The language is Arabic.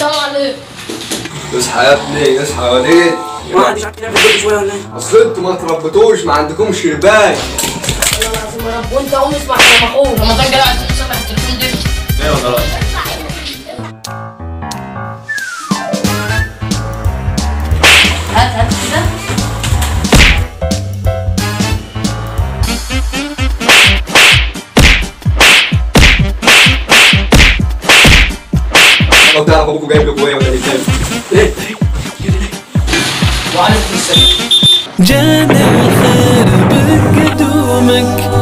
السلام عليكم. اصحى يا ابني اصحى يا وليد. ما عنديش عارف يعمل كل شويه ولا ايه؟ اصل انتوا ما تربيتوش، ما عندكمش شرباك. والله العظيم يا رب. وانت قوم اسمع كلام اخوك. رمضان جاي عايز تصلح التليفون ده. ايوه خلاص. هات كده. لو تعرف ابوكوا جايب لكم ايه ولا ايه؟ ايه؟ وعليكم السلام. جانا الخير بقدومك